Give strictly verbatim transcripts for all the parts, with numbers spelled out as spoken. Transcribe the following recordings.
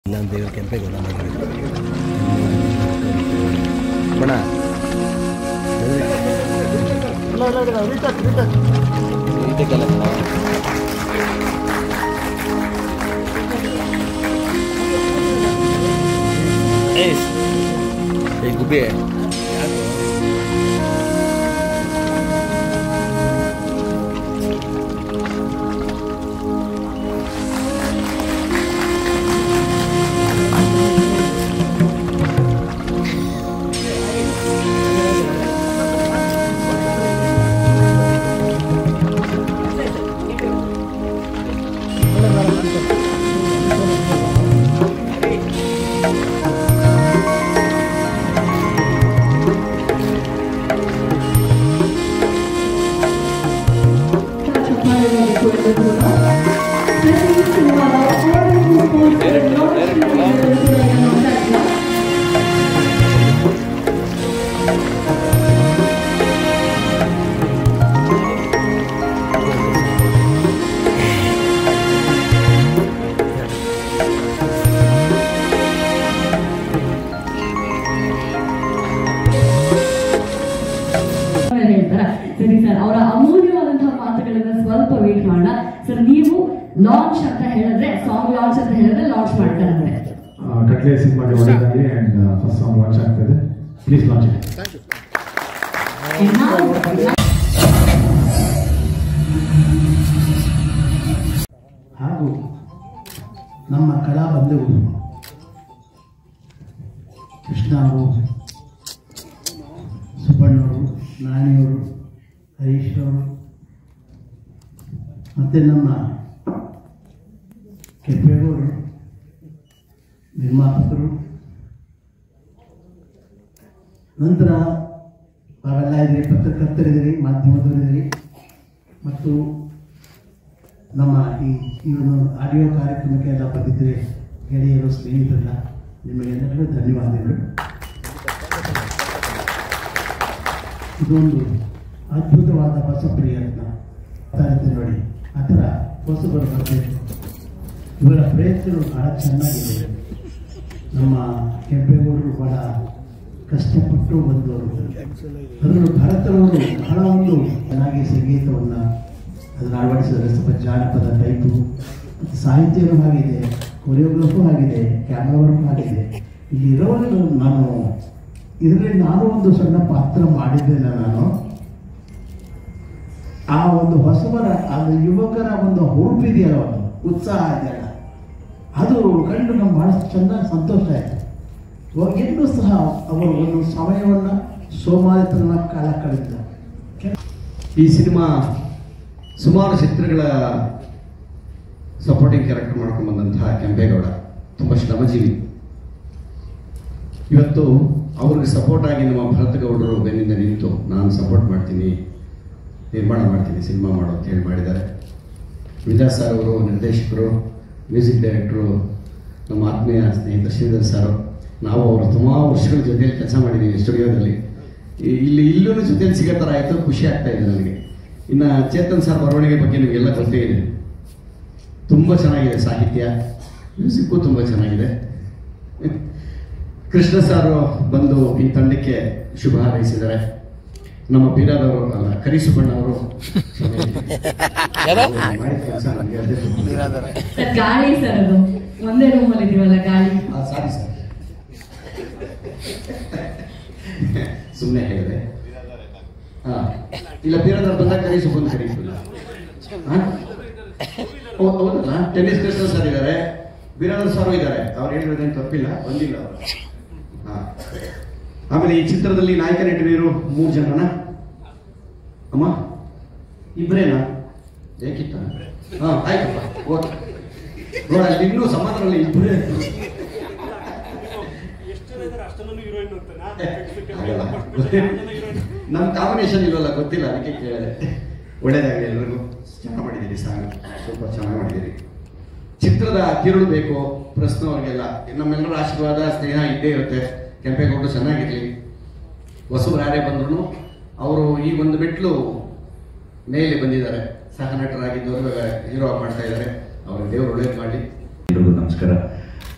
ಇಲ್ಲ ದೇವರ ಕೆಂಪೇಗೌಡ ಬಣ ಏ ಗುಬ್ಬಿ ಸರಿ ಸರ್, ಅವರ ಅಮೂಲ್ಯವಾದಂತಹ ಮಾತುಗಳನ್ನ ಸ್ವಲ್ಪ ವೇಟ್ ಮಾಡೋಣ ಸರ್. ನೀವು ಲಾಂಚ್ ಅಂತ ಹೇಳಿದ್ರೆ, ಸಾಂಗ್ ಲಾಂಚ್ ಅಂತ ಹೇಳಿದ್ರೆ ಲಾಂಚ್ ಮಾಡ್ತಾರೆ. ಕಟ್ಲೆ ಸಿನಿಮಾ ಹೊರಟಾಗಿ ಅಂಡ್ ಫಸ್ಟ್ ಸಾಂಗ್ ಲಾಂಚ್ ಆಗ್ತದೆ. Please launch it. ಹಾಗೂ ನಮ್ಮ ಕಲಾ ಬಂಧುಗಳು ಕೃಷ್ಣ ಅವರು, ಸುಬ್ಬಣ್ಣವರು, ನಾಣಿಯವರು, ಹರೀಶ್ ಅವರು ಮತ್ತು ನಮ್ಮ ಕೆಂಪೇಗೌಡರು, ನಿರ್ಮಾಪಕರು, ನಂತರ ಅವೆಲ್ಲ ಇದ್ದೀರಿ, ಪತ್ರಕರ್ತರಿದ್ದೀರಿ, ಮಾಧ್ಯಮದವರಿದ್ದೀರಿ ಮತ್ತು ನಮ್ಮ ಈ ಈ ಒಂದು ಆಡಿಯೋ ಕಾರ್ಯಕ್ರಮಕ್ಕೆ ಎಲ್ಲ ಬಂದಿದ್ದರೆ ಗೆಳೆಯರು, ಸ್ನೇಹಿತರೆಲ್ಲ ನಿಮಗೆಲ್ಲರಿಗೂ ಧನ್ಯವಾದಗಳು. ಇದೊಂದು ಅದ್ಭುತವಾದ ಹೊಸ ಪ್ರಯತ್ನ ನೋಡಿ, ಆ ಥರ ಹೊಸಬರು ಬರಬೇಕು. ಇವರ ಪ್ರಯತ್ನಗಳು ಬಹಳ ಚೆನ್ನಾಗಿದೆ. ನಮ್ಮ ಕೆಂಪೇಗೌಡರು ಬಹಳ ಕಷ್ಟಪಟ್ಟು ಬಂದವರು. ಅದನ್ನು ಭರತನವರು ಬಹಳ ಒಂದು ಚೆನ್ನಾಗಿ ಸಂಗೀತವನ್ನು ಅದನ್ನು ಅಳವಡಿಸಿದರೆ ಸ್ವಲ್ಪ ಜಾನಪದ ಟೈಪು, ಸಾಹಿತ್ಯವೂ ಆಗಿದೆ, ಕೊರಿಯೋಗ್ರಫೂ ಆಗಿದೆ, ಕ್ಯಾಮ್ರಾ ವರ್ಕ್ ಆಗಿದೆ. ಇಲ್ಲಿರೋರು ನಾನು ಇದರಲ್ಲಿ ನಾನು ಒಂದು ಸಣ್ಣ ಪಾತ್ರ ಮಾಡಿದ್ದೇನೆ. ನಾನು ಆ ಒಂದು ಹೊಸಬರ ಅದು ಯುವಕರ ಒಂದು ಹುರುಪಿದೆಯಲ್ಲ, ಒಂದು ಉತ್ಸಾಹ ಇದೆಯಲ್ಲ, ಅದು ಕಂಡು ನಮ್ಗೆ ಭಾಳ ಚೆನ್ನಾಗಿ ಸಂತೋಷ ಆಯಿತು. ಇನ್ನೂ ಸಹ ಅವರು ಒಂದು ಸಮಯವನ್ನು ಸೋಮಾರಿತನ ಕಾಲ ಕಳೆದ. ಈ ಸಿನಿಮಾ ಸುಮಾರು ಚಿತ್ರಗಳ ಸಪೋರ್ಟಿಂಗ್ ಕ್ಯಾರೆಕ್ಟರ್ ಮಾಡ್ಕೊಂಡು ಬಂದಂತಹ ಕೆಂಪೇಗೌಡ ತುಂಬ ಶ್ರಮಜೀವಿ. ಇವತ್ತು ಅವ್ರಿಗೆ ಸಪೋರ್ಟ್ ಆಗಿ ನಮ್ಮ ಭರತಗೌಡರು ಬೆನ್ನಿಂದ ನಿಂತು ನಾನು ಸಪೋರ್ಟ್ ಮಾಡ್ತೀನಿ, ನಿರ್ಮಾಣ ಮಾಡ್ತೀನಿ, ಸಿನಿಮಾ ಮಾಡೋ ಅಂತ ಹೇಳಿ ಮಾಡಿದ್ದಾರೆ. ವಿದ್ಯಾಸ್ ಸರ್ ಅವರು ನಿರ್ದೇಶಕರು, ಮ್ಯೂಸಿಕ್ ಡೈರೆಕ್ಟರು, ನಮ್ಮ ಆತ್ಮೀಯ ಸ್ನೇಹಿತ ಶ್ರೀಧರ್ ಸರ್. ನಾವು ಅವರು ತುಂಬ ವರ್ಷಗಳ ಜೊತೆಯಲ್ಲಿ ಕೆಲಸ ಮಾಡಿದ್ದೀವಿ ಸ್ಟುಡಿಯೋದಲ್ಲಿ. ಇಲ್ಲಿ ಇಲ್ಲೂ ಜೊತೆಯಲ್ಲಿ ಸಿಗೋ ಥರ ಆಯಿತು, ಖುಷಿ ಆಗ್ತಾ ಇದೆ ನನಗೆ. ಇನ್ನು ಚೇತನ್ ಸರ್ ಬರವಣಿಗೆ ಬಗ್ಗೆ ನಿಮಗೆಲ್ಲ ಗೊತ್ತೇ ಇದೆ, ತುಂಬ ಚೆನ್ನಾಗಿದೆ ಸಾಹಿತ್ಯ, ಮ್ಯೂಸಿಕ್ಕು ತುಂಬ ಚೆನ್ನಾಗಿದೆ. ಕೃಷ್ಣ ಸಾರು ಬಂದು ಈ ತಂಡಕ್ಕೆ ಶುಭ ಹಾರೈಸಿದ್ದಾರೆ. ನಮ್ಮ ಬೀರಾದವರು ಅಲ್ಲ, ಕರಿಸುಬಣ್ಣವರು ಗಾಳಿ ಸರ್, ಅದು ಒಂದೇ ರೂಮಲ್ಲಿ ಇದೀವಲ್ಲ ಗಾಳಿ. ಸಾರಿ ಸರ್, ಸುಮ್ಮನೆ ಹೇಳಿದೆ. ಹಾ, ಇಲ್ಲ ಬೀರಾದವ್ರು ಬಂದಾಗ ಕರಿಸುಬಂದು ಕರೀತಿಲ್ಲ. ಹೌದಲ್ಲ, ಟೆನ್ನಿಸ್ ಕೃಷ್ಣ ಸರ್ ಇದ್ದಾರೆ, ಬೀರಾದವ್ರು ಸಾರು ಇದ್ದಾರೆ. ಅವ್ರು ಹೇಳಿರೋದೇನು ತಪ್ಪಿಲ್ಲ, ಬಂದಿಲ್ಲ ಅವರು. ಹಾ, ಆಮೇಲೆ ಈ ಚಿತ್ರದಲ್ಲಿ ನಾಯಕ ನಟರು ಮೂರು ಜನನ ಅಮ್ಮ, ಇಬ್ಬರೇನಾ? ಬೇಕಿತ್ತ? ಹಾ, ಆಯ್ತಪ್ಪ, ಓಕೆ. ನೋಡ, ಅಲ್ಲಿ ಇನ್ನೂ ಸಮಾಧಾನ ಇಬ್ಬರೇ. ನಮ್ಮ ಕಾಂಬಿನೇಷನ್ ಇಲ್ವಲ್ಲ, ಗೊತ್ತಿಲ್ಲ, ಅದಕ್ಕೆ ಕೇಳಿದೆ. ಒಳ್ಳೇದಾಗಲಿ ಎಲ್ಲರಿಗೂ. ಚೆನ್ನಾಗಿ ಮಾಡಿದ್ದೀರಿ, ಸಾಂಗ್ ಸೂಪರ್ ಚೆನ್ನಾಗಿ ಮಾಡಿದ್ದೀರಿ. ಚಿತ್ರದ ತಿರುಳು ಬೇಕು ಪ್ರಶ್ನೆ ಅವ್ರಿಗೆಲ್ಲ ನಮ್ಮೆಲ್ಲರ ಆಶೀರ್ವಾದ, ಸ್ನೇಹ ಇದ್ದೇ ಇರುತ್ತೆ. ಕೆಂಪೇಗೌಡರು ಚೆನ್ನಾಗಿರಲಿ, ಹೊಸಬರು ಯಾರೇ ಬಂದ್ರು ಅವರು ಈ ಒಂದು ಮೆಟ್ಲು ಮೇಲೆ ಬಂದಿದ್ದಾರೆ. ಸಹ ನಟರಾಗಿದ್ದವರು ಹೀರೋ ಮಾಡ್ತಾ ಇದ್ದಾರೆ. ಅವ್ರ ದೇವರು ಒಳ್ಳೇದು ಮಾಡಲಿ. ಎಲ್ರಿಗೂ ನಮಸ್ಕಾರ.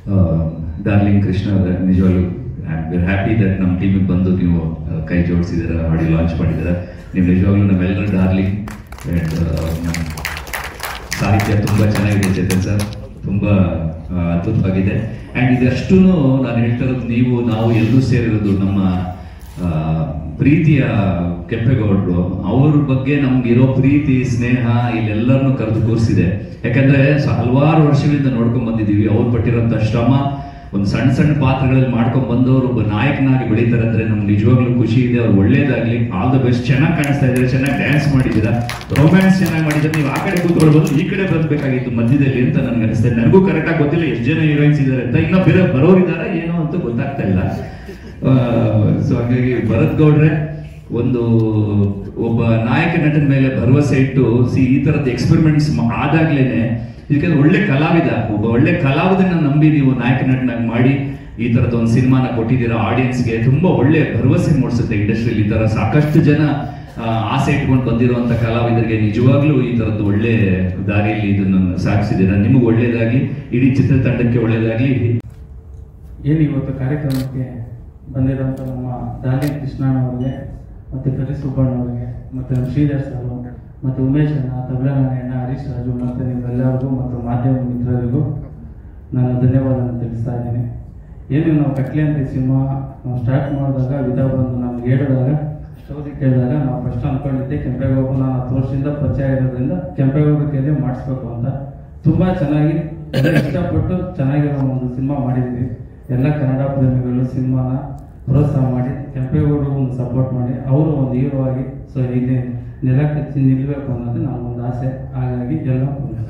ಡಾರ್ಲಿಂಗ್ ಕೃಷ್ಣ ಅವರೇ, ನಿಜವಾಗ್ಲೂ I am very happy that ನಮ್ಮ ಟೀಮಿಗೆ ಬಂದು ನೀವು ಕೈ ಜೋಡಿಸಿದ್ದೀರ, ಆಡಿ ಲಾಂಚ್ ಮಾಡಿದ್ದೀರ. ನೀವು ನಿಜವಾಗ್ಲೂ ನಮ್ಮೆಲ್ಲರ ಡಾರ್ಲಿಂಗ್. ಆ್ಯಂಡ್ ನಮ್ಮ ಸಾಹಿತ್ಯ ತುಂಬ ಚೆನ್ನಾಗಿದೆ ಚೇತನ್ ಸರ್, ತುಂಬ ಅದ್ಭುತವಾಗಿದೆ. ಆ್ಯಂಡ್ ಇದಷ್ಟು ನಾನು ಹೇಳ್ತಾ ಇರೋದು, ನೀವು ನಾವು ಎಲ್ಲರೂ ಸೇರಿರೋದು ನಮ್ಮ ಪ್ರೀತಿಯ ಕೆಂಪೇಗೌಡರು. ಅವ್ರ ಬಗ್ಗೆ ನಮ್ಗಿರೋ ಪ್ರೀತಿ ಸ್ನೇಹ ಇಲ್ಲೆಲ್ಲರನ್ನೂ ಕರೆದು ಕೂರಿಸಿದೆ. ಯಾಕಂದ್ರೆ ಹಲವಾರು ವರ್ಷಗಳಿಂದ ನೋಡ್ಕೊಂಡ್ ಬಂದಿದ್ದೀವಿ. ಅವ್ರು ಪಟ್ಟಿರೋಂಥ ಶ್ರಮ, ಒಂದು ಸಣ್ಣ ಸಣ್ಣ ಪಾತ್ರಗಳಲ್ಲಿ ಮಾಡ್ಕೊಂಡ್ ಬಂದವರು ಒಬ್ಬ ನಾಯಕನಾಗಿ ಬೆಳೀತಾರೆ ಅಂದ್ರೆ ನಮ್ಗೆ ನಿಜವಾಗ್ಲೂ ಖುಷಿ ಇದೆ. ಅವ್ರು ಒಳ್ಳೇದಾಗ್ಲಿ, ಆಲ್ ದ ಬೆಸ್ಟ್. ಚೆನ್ನಾಗಿ ಕಾಣಿಸ್ತಾ ಇದ್ದಾರೆ, ಚೆನ್ನಾಗಿ ಡ್ಯಾನ್ಸ್ ಮಾಡಿದ್ದೀರಾ, ರೊಮ್ಯಾನ್ಸ್ ಚೆನ್ನಾಗಿ ಮಾಡಿದ್ರೆ. ನೀವು ಆ ಕಡೆ ಕೂತ್ಕೊಳ್ಬೋದು, ಈ ಕಡೆ ಬರ್ಬೇಕಾಗಿತ್ತು ಮಧ್ಯದಲ್ಲಿ ಅಂತ ನನ್ಗೆ ಅನಿಸ್ತಾ ಇದೆ. ನನಗೂ ಕರೆಕ್ಟಾಗಿ ಗೊತ್ತಿಲ್ಲ ಎಷ್ಟು ಜನ ಹೀರೋಯಿನ್ಸ್ ಇದ್ದಾರೆ ಅಂತ, ಇನ್ನ ಬೇರೆ ಬರೋರಿದ್ದಾರೆ ಏನೋ ಅಂತ ಗೊತ್ತಾಗ್ತಾ ಇಲ್ಲ. ಸೊ ಹಾಗಾಗಿ ಭರತ್ ಗೌಡ್ರೆ ಒಂದು ಒಬ್ಬ ನಾಯಕ ನಟನ ಮೇಲೆ ಭರವಸೆ ಇಟ್ಟು ಸಿ ಈ ತರದ ಎಕ್ಸ್ಪೆರಿಮೆಂಟ್ಸ್ ಆದಾಗ್ಲೇನೆ, ಇದಕ್ಕೆ ಒಳ್ಳೆ ಕಲಾವಿದ, ಒಬ್ಬ ಒಳ್ಳೆ ಕಲಾವಿದನ್ನ ನಂಬಿ ನೀವು ನಾಯಕ ನಟನಾಗಿ ಮಾಡಿ ಈ ತರದ ಒಂದು ಸಿನಿಮಾನ ಕೊಟ್ಟಿದ್ದೀರಾ. ಆಡಿಯನ್ಸ್ಗೆ ತುಂಬಾ ಒಳ್ಳೆ ಭರವಸೆ ಮೂಡಿಸುತ್ತೆ ಇಂಡಸ್ಟ್ರಿಯಲ್ಲಿ. ಈ ತರ ಸಾಕಷ್ಟು ಜನ ಆಸೆ ಇಟ್ಕೊಂಡು ಬಂದಿರುವಂತ ಕಲಾವಿದರಿಗೆ ನಿಜವಾಗ್ಲೂ ಈ ತರದ್ದು ಒಳ್ಳೆ ದಾರಿಯಲ್ಲಿ ಇದನ್ನು ಸಾಗಿಸಿದ್ದೀರಾ. ನಿಮಗೆ ಒಳ್ಳೇದಾಗ್ಲಿ, ಇಡೀ ಚಿತ್ರತಂಡಕ್ಕೆ ಒಳ್ಳೇದಾಗ್ಲಿ. ಏನು ಇವತ್ತು ಕಾರ್ಯಕ್ರಮಕ್ಕೆ ಬಂದಿರೋಂಥ ನಮ್ಮ ಡಾರ್ಲಿಂಗ್ ಕೃಷ್ಣಣ್ಣ ಅವರಿಗೆ, ಮತ್ತು ಕರಿ ಸುಬ್ಬಣ್ಣ ಅವರಿಗೆ, ಮತ್ತು ನಮ್ಮ ಶ್ರೀಧರ್ ಸರ್, ಮತ್ತು ಉಮೇಶ್ ಅಣ್ಣ, ತಬಲನಾರಾಯಣ, ಹರೀಶ್ ರಾಜು, ಮತ್ತು ನೀವೆಲ್ಲರಿಗೂ ಮತ್ತು ಮಾಧ್ಯಮ ಮಿತ್ರರಿಗೂ ನಾನು ಧನ್ಯವಾದವನ್ನು ತಿಳಿಸ್ತಾ ಇದ್ದೀನಿ. ಏನು ನಾವು ಕಟ್ಲಿ ಅಂತ ಸಿನಿಮಾ ನಾವು ಸ್ಟಾರ್ಟ್ ಮಾಡಿದಾಗ ವಿಧಾ ಬಂದು ನಮ್ಗೆ ಹೇಳಿದಾಗ ಸ್ಟೋರಿ ಕೇಳಿದಾಗ ನಾವು ಫಸ್ಟ್ ಅಂದ್ಕೊಂಡಿದ್ದೆ ಕೆಂಪೇಗೌಡರು, ನಾನು ಹತ್ತು ವರ್ಷದಿಂದ ಪರಿಚಯ ಇರೋದ್ರಿಂದ ಕೆಂಪೇಗೌಡರ ಕೈಯಲ್ಲಿ ಮಾಡಿಸ್ಬೇಕು ಅಂತ. ತುಂಬ ಚೆನ್ನಾಗಿ ಎಲ್ಲ ಇಷ್ಟಪಟ್ಟು ಚೆನ್ನಾಗಿರೋ ಒಂದು ಸಿನಿಮಾ ಮಾಡಿದ್ದೀವಿ. ಎಲ್ಲ ಕನ್ನಡ ಪ್ರೇಮಿಗಳು ಸಿನಿಮಾನ ಪ್ರೋತ್ಸಾಹ ಮಾಡಿ ಕೆಂಪೇಗೌಡರು ಒಂದು ಸಪೋರ್ಟ್ ಮಾಡಿ ಅವರು ಒಂದು ಹೀರೋ ಆಗಿ ಸೊ ಇಲ್ಲಿ ನೆಲ ಕಚ್ಚಿ ನಿಲ್ಲಬೇಕು ಅನ್ನೋದು ನಮ್ಮ ಒಂದು ಆಸೆ. ಹಾಗಾಗಿ ಎಲ್ಲ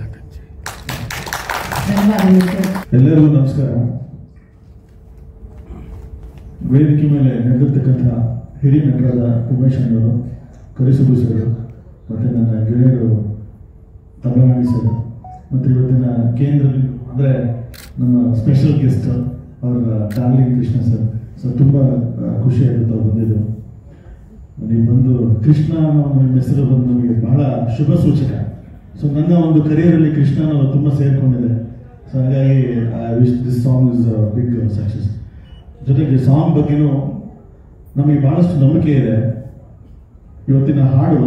ಎಲ್ಲರಿಗೂ ನಮಸ್ಕಾರ. ವೇದಿಕೆ ಮೇಲೆ ನಡೆದಿರ್ತಕ್ಕಂಥ ಹಿರಿಯ ನಟರಾದ ಉಮೇಶ್ ಅಣ್ಣವರು, ಕರಿಸುಬ್ಬು ಸರ್, ಮತ್ತು ನನ್ನ ಗೆಳೆಯರು ತಬಲನಾಡಿ ಸರ್, ಮತ್ತು ಇವತ್ತಿನ ಕೇಂದ್ರ ಅಂದರೆ ನಮ್ಮ ಸ್ಪೆಷಲ್ ಗೆಸ್ಟ್ ಅವರ ಡಾರ್ಲಿಂಗ್ ಕೃಷ್ಣ ಸರ್. ಸೊ ತುಂಬ ಖುಷಿಯಾಗುತ್ತೆ ಅವ್ರು ಬಂದಿದ್ದು. ನೀವು ಬಂದು ಕೃಷ್ಣ ಅನ್ನೋ ನಿಮ್ಮ ಹೆಸರು ಬಂದು ನಮಗೆ ಬಹಳ ಶುಭ ಸೂಚಕ. ಸೊ ನನ್ನ ಒಂದು ಕರಿಯರಲ್ಲಿ ಕೃಷ್ಣ ಅನ್ನೋದು ತುಂಬ ಸೇರಿಕೊಂಡಿದೆ. ಸೊ ಹಾಗಾಗಿ I wish this song is big success. ಜೊತೆಗೆ ಸಾಂಗ್ ಬಗ್ಗೆನೂ ನಮಗೆ ಬಹಳಷ್ಟು ನಂಬಿಕೆ ಇದೆ. ಇವತ್ತಿನ ಹಾಡು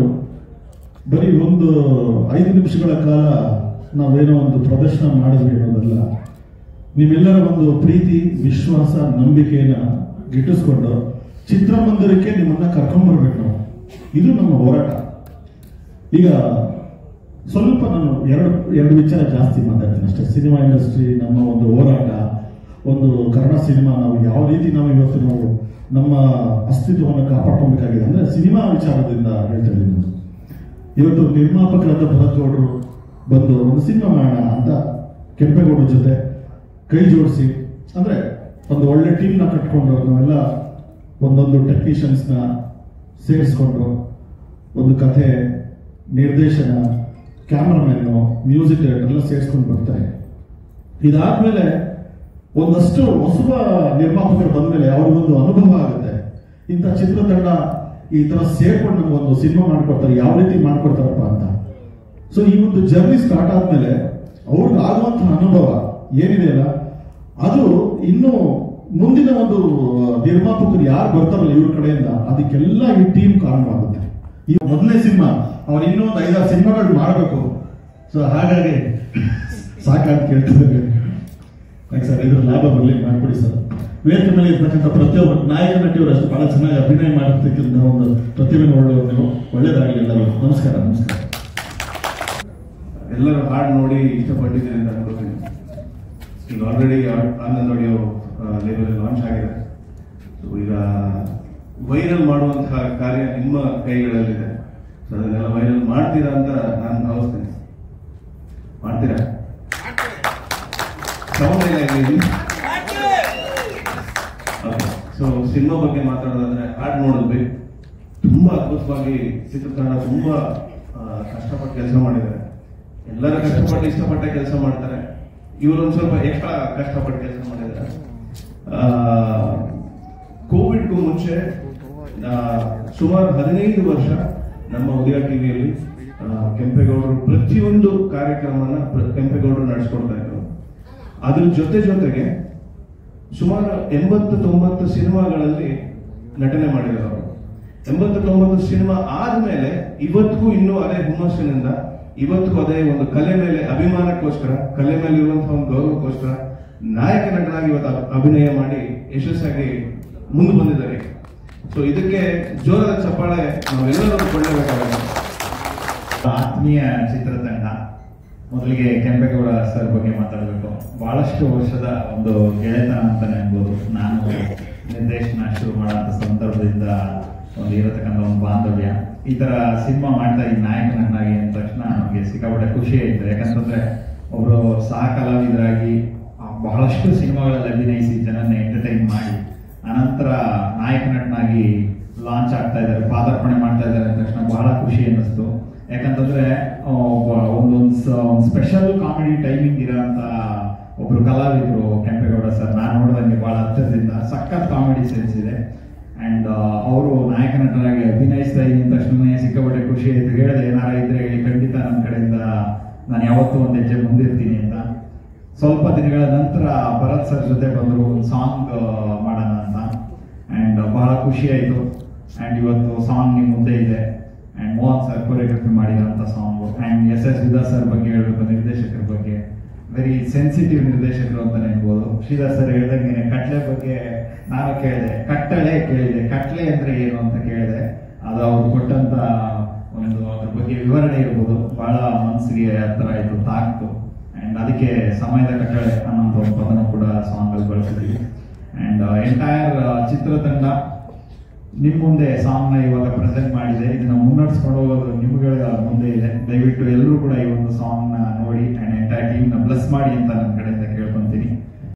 ಬರೀ ಒಂದು ಐದು ನಿಮಿಷಗಳ ಕಾಲ ನಾವೇನೋ ಒಂದು ಪ್ರದರ್ಶನ ಮಾಡಿದ್ವಿ ಅನ್ನೋದಲ್ಲ, ನಿಮ್ಮೆಲ್ಲರ ಒಂದು ಪ್ರೀತಿ, ವಿಶ್ವಾಸ, ನಂಬಿಕೆಯನ್ನ ಗಿಟ್ಟಿಸ್ಕೊಂಡು ಚಿತ್ರಮಂದಿರಕ್ಕೆ ನಿಮ್ಮನ್ನ ಕರ್ಕೊಂಡ್ಬರ್ಬೇಕು ನಾವು. ಇದು ನಮ್ಮ ಹೋರಾಟ. ಈಗ ಸ್ವಲ್ಪ ನಾನು ಎರಡು ಎರಡು ವಿಚಾರ ಜಾಸ್ತಿ ಮಾತಾಡ್ತೀನಿ ಅಷ್ಟೇ. ಸಿನಿಮಾ ಇಂಡಸ್ಟ್ರಿ, ನಮ್ಮ ಒಂದು ಹೋರಾಟ, ಒಂದು ಕನ್ನಡ ಸಿನಿಮಾ ನಾವು ಯಾವ ರೀತಿ ನಾವು ಇವತ್ತು ನಾವು ನಮ್ಮ ಅಸ್ತಿತ್ವವನ್ನು ಕಾಪಾಡ್ಕೊಬೇಕಾಗಿದೆ ಅಂದ್ರೆ ಸಿನಿಮಾ ವಿಚಾರದಿಂದ ಹೇಳ್ತಾ ಇದ್ದೀನಿ ನಾನು. ಇವತ್ತು ನಿರ್ಮಾಪಕರಾದ ಭರತ್ ಗೌಡರು ಬಂದು ಒಂದು ಸಿನಿಮಾ ಮಾಡೋಣ ಅಂತ ಕೆಂಪೇಗೌಡರ ಜೊತೆ ಕೈ ಜೋಡಿಸಿ, ಅಂದ್ರೆ ಒಂದು ಒಳ್ಳೆ ಟೀಮ್ನ ಕಟ್ಕೊಂಡು ನಾವೆಲ್ಲ ಒಂದೊಂದು ಟೆಕ್ನಿಷಿಯನ್ಸ್ನ ಸೇರಿಸ್ಕೊಂಡು ಒಂದು ಕಥೆ, ನಿರ್ದೇಶನ, ಕ್ಯಾಮರಾಮ್ಯಾನು, ಮ್ಯೂಸಿಕ್ ಡೈರೆಕ್ಟರ್ ಎಲ್ಲ ಸೇರಿಸ್ಕೊಂಡು ಬರ್ತಾರೆ. ಇದಾದ್ಮೇಲೆ ಒಂದಷ್ಟು ಹೊಸಬ ನಿರ್ಮಾಪಕರು ಬಂದ್ಮೇಲೆ ಅವ್ರಿಗೊಂದು ಅನುಭವ ಆಗುತ್ತೆ. ಇಂಥ ಚಿತ್ರತಂಡ ಈ ತರ ಸೇರ್ಕೊಂಡು ನಮ್ಗೊಂದು ಸಿನಿಮಾ ಮಾಡ್ಕೊಡ್ತಾರೆ, ಯಾವ ರೀತಿ ಮಾಡ್ಕೊಡ್ತಾರಪ್ಪ ಅಂತ. ಸೊ ಈ ಒಂದು ಜರ್ನಿ ಸ್ಟಾರ್ಟ್ ಆದ್ಮೇಲೆ ಅವ್ರಿಗೆ ಆಗುವಂತಹ ಅನುಭವ ಏನಿದೆಯಲ್ಲ, ಅದು ಇನ್ನು ಮುಂದಿನ ಒಂದು ನಿರ್ಮಾಪಕರು ಯಾರು ಬರ್ತಾರಲ್ಲ ಇವ್ರ ಕಡೆಯಿಂದ, ಅದಕ್ಕೆಲ್ಲ ಈ ಟೀಮ್ ಕಾರಣವಾಗುತ್ತೆ. ಈ ಮೊದಲನೇ ಸಿನಿಮಾ ಅವ್ರು ಇನ್ನೊಂದು ಐದಾರು ಸಿನಿಮಾಗಳು ಮಾಡಬೇಕು. ಸೊ ಹಾಗಾಗಿ ಸಾಕಾಗಿ ಕೇಳ್ತಿದ್ದಾರೆ ಸರ್, ಇದ್ರ ಲಾಭ ಬರಲಿ ಮಾಡ್ಕೊಡಿ ಸರ್. ವೇದಿಕೆ ಮೇಲೆ ಇರ್ತಕ್ಕಂಥ ಪ್ರತಿಯೊಬ್ಬ ನಾಯಕ ನಟಿಯವರು ಅಷ್ಟು ಬಹಳ ಚೆನ್ನಾಗಿ ಅಭಿನಯ ಮಾಡಿರ್ತಕ್ಕಂಥ ಒಂದು ಪ್ರತಿಭೆ ಒಳ್ಳೆಯವರು ನೀವು. ಒಳ್ಳೇದಾಗಲಿ ಎಲ್ಲರೂ. ನಮಸ್ಕಾರ. ನಮಸ್ಕಾರ. ಎಲ್ಲರೂ ಹಾಡು ನೋಡಿ ಇಷ್ಟಪಟ್ಟಿದ್ದೀನಿ ಅಂತ ಅನ್ಕೋತೀನಿ. ಈಗ already Anand audio label launch ಆಗಿದೆ. ಸೊ ಈಗ ವೈರಲ್ ಮಾಡುವಂತಹ ಕಾರ್ಯ ನಿಮ್ಮ ಕೈಗಳಲ್ಲಿದೆ. ಸೊ ಅದನ್ನೆಲ್ಲ ವೈರಲ್ ಮಾಡ್ತೀರಾ ಅಂತ ನಾನು ಭಾವಿಸ್ತೇನೆ. ಮಾಡ್ತೀರಾ? ಸೊ ಸಿನಿಮಾ ಬಗ್ಗೆ ಮಾತಾಡೋದಾದ್ರೆ ಹಾಡು ನೋಡಿದ್ವಿ. ತುಂಬಾ ಅದ್ಭುತವಾಗಿ ಚಿತ್ರತಂಡ ತುಂಬಾ ಕಷ್ಟಪಟ್ಟು ಕೆಲಸ ಮಾಡಿದ್ದಾರೆ. ಎಲ್ಲರೂ ಕಷ್ಟಪಟ್ಟು ಇಷ್ಟಪಟ್ಟ ಕೆಲಸ ಮಾಡ್ತಾರೆ. ಇವರು ಒಂದ್ ಸ್ವಲ್ಪ ಎಕ್ಸ್ಟ್ರಾ ಕಷ್ಟಪಟ್ಟು ಕೆಲಸ ಮಾಡಿದ್ದಾರೆ. ಕೋವಿಡ್ಗೂ ಮುಂಚೆ ಸುಮಾರು ಹದಿನೈದು ವರ್ಷ ನಮ್ಮ ಉದಯ ಟಿವಿಯಲ್ಲಿ ಕೆಂಪೇಗೌಡರು ಪ್ರತಿಯೊಂದು ಕಾರ್ಯಕ್ರಮನ ಕೆಂಪೇಗೌಡರು ನಡೆಸ್ಕೊಡ್ತಾ ಇದ್ರು. ಅದ್ರ ಜೊತೆ ಜೊತೆಗೆ ಸುಮಾರು ಎಂಬತ್ತು ತೊಂಬತ್ತು ಸಿನಿಮಾಗಳಲ್ಲಿ ನಟನೆ ಮಾಡಿರೋರು. ಎಂಬತ್ತು ತೊಂಬತ್ತು ಸಿನಿಮಾ ಆದ್ಮೇಲೆ ಇವತ್ತಿಗೂ ಇನ್ನೂ ಅದೇ ಹುಮ್ಮಸ್ಸಿನಿಂದ ಇವತ್ತಿಗೂ ಅದೇ ಒಂದು ಕಲೆ ಮೇಲೆ ಅಭಿಮಾನಕ್ಕೋಸ್ಕರ, ಕಲೆ ಮೇಲೆ ಇರುವಂತಹ ಒಂದು ಗೌರವಕ್ಕೋಸ್ಕರ ನಾಯಕ ನಟನಾಗಿ ಇವತ್ತು ಅಭಿನಯ ಮಾಡಿ ಯಶಸ್ಸಾಗಿ ಮುಂದೆ ಬಂದಿದ್ದಾರೆ. ಸೊ ಇದಕ್ಕೆ ಜೋರಾದ ಚಪ್ಪಾಳೆ ನಾವೆಲ್ಲರೂ ಕೊಳ್ಳಬೇಕಾಗುತ್ತೆ. ಆತ್ಮೀಯ ಚಿತ್ರತಂಡ, ಮೊದಲಿಗೆ ಕೆಂಪೇಗೌಡ ಸರ್ ಬಗ್ಗೆ ಮಾತಾಡಬೇಕು. ಬಹಳಷ್ಟು ವರ್ಷದ ಒಂದು ಗೆಳೆತನ ಅಂತಾನೆ ಅನ್ಬೋದು. ನಾನು ನಿರ್ದೇಶನ ಶುರು ಮಾಡುವಂತ ಸಂದರ್ಭದಿಂದ ಒಂದು ಇರತಕ್ಕಂಥ ಒಂದು ಬಾಂಧವ್ಯ. ಈ ತರ ಸಿನಿಮಾ ಮಾಡ್ತಾ ಈ ನಾಯಕನನ್ನಾಗಿ ಅಂದ ತಕ್ಷಣ ನಮಗೆ ಸಿಕ್ಕಾಪಟ್ಟೆ ಖುಷಿ ಆಯ್ತು. ಯಾಕಂತಂದ್ರೆ ಒಬ್ರು ಸಹ ಕಲಾವಿದರಾಗಿ ಬಹಳಷ್ಟು ಸಿನಿಮಾಗಳಲ್ಲಿ ಅಭಿನಯಿಸಿ ಜನನ್ನ ಎಂಟರ್ಟೈನ್ ಮಾಡಿ ಅನಂತರ ನಾಯಕ ನಟನಾಗಿ ಲಾಂಚ್ ಆಗ್ತಾ ಇದ್ದಾರೆ, ಪಾದಾರ್ಪಣೆ ಮಾಡ್ತಾ ಇದ್ದಾರೆ ಅಂದ ತಕ್ಷಣ ಬಹಳ ಖುಷಿ ಅನ್ನಿಸ್ತು. ಯಾಕಂತಂದ್ರೆ ಒಂದೊಂದು ಸ್ಪೆಷಲ್ ಕಾಮಿಡಿ ಟೈಮಿಂಗ್ ಇರೋಂತ ಒಬ್ರು ಕಲಾವಿದರು ಕೆಂಪೇಗೌಡ ಸರ್. ನಾನು ನೋಡಿದಂಗೆ ಬಹಳ ಹತ್ತಿರದಿಂದ ಸಖತ್ ಕಾಮಿಡಿ ಸೆನ್ಸ್ ಇದೆ. ಅಂಡ್ ಅವರು ನಾಯಕ ನಟರಾಗಿ ಅಭಿನಯಿಸ್ತಾ ಇದ್ದ ತಕ್ಷಣ ಸಿಕ್ಕಾಪಟ್ಟೆ ಖುಷಿ ಆಯ್ತು. ಹೇಳಿದೆ ಏನಾರ ಇದ್ರೆ ಹೇಳಿ, ಖಂಡಿತ ನನ್ನ ಕಡೆಯಿಂದ ನಾನು ಯಾವತ್ತೂ ಒಂದು ಹೆಜ್ಜೆ ಮುಂದಿರ್ತೀನಿ ಅಂತ. ಸ್ವಲ್ಪ ದಿನಗಳ ನಂತರ ಭರತ್ ಸರ್ ಜೊತೆ ಬಂದರು, ಒಂದು ಸಾಂಗ್ ಮಾಡೋಣ ಅಂತ. ಅಂಡ್ ಬಹಳ ಖುಷಿ ಆಯ್ತು. ಅಂಡ್ ಇವತ್ತು ಸಾಂಗ್ ನಿಮ್ಮ ಮುಂದೆ ಇದೆ. ಅಂಡ್ ಮೋಹನ್ ಸರ್ ಕೊರಿಯೋಗ್ರಫಿ ಮಾಡಿದಂತ song. And S S Vida sir ಬಗ್ಗೆ ಹೇಳ್ಬೇಕು, ನಿರ್ದೇಶಕರ ಬಗ್ಗೆ ವೆರಿ ಸೆನ್ಸಿಟಿವ್ ನಿರ್ದೇಶಕರು ಅಂತಾನೆ ಅನ್ಬೋದು. ಶ್ರೀಧರ್ ಸರ್ ಹೇಳ್ದಂಗೆ ಕಟ್ಲೆ ಬಗ್ಗೆ ನಾನು ಕೇಳಿದೆ, ಕಟ್ಟಳೆ ಕೇಳಿದೆ, ಕಟ್ಲೆ ಅಂದ್ರೆ ಏನು ಅಂತ ಕೇಳಿದೆ. ಅದು ಅವ್ರು ಕೊಟ್ಟಂತ ಒಂದು ಅದ್ರ ಬಗ್ಗೆ ವಿವರಣೆ ಇರ್ಬೋದು, ಬಹಳ ಮನಸ್ಸಿಗೆ ಹತ್ರ ಆಯ್ತು, ತಾಕ್ತು. ಅಂಡ್ ಅದಕ್ಕೆ ಸಮಯದ ಕಟ್ಟಳೆ ಅನ್ನೋಂಥ ಒಂದು ಪದನ ಕೂಡ ಸಾಂಗ್ ಅಲ್ಲಿ ಬಳಸಿದ್ವಿ. ಅಂಡ್ ಎಂಟೈರ್ ಚಿತ್ರತಂಡ ನಿಮ್ ಮುಂದೆ ಸಾಂಗ್ ನ ಇವಾಗ ಪ್ರೆಸೆಂಟ್ ಮಾಡಿದೆ. ಇದನ್ನ ಮುನ್ನಡೆಸ್ಕೊಂಡು ಹೋಗೋದು ನಿಮ್ಗಳ ಮುಂದೆ ಇದೆ. ದಯವಿಟ್ಟು ಎಲ್ಲರೂ ಕೂಡ ಈ ಒಂದು ಸಾಂಗ್ ನ ನೋಡಿ ಅಂಡ್ ಎಂಟೈರ್ ಟೀಮ್ ನ ಬ್ಲೆಸ್ ಮಾಡಿ ಅಂತ ನನ್ನ ಕಡೆಯಿಂದ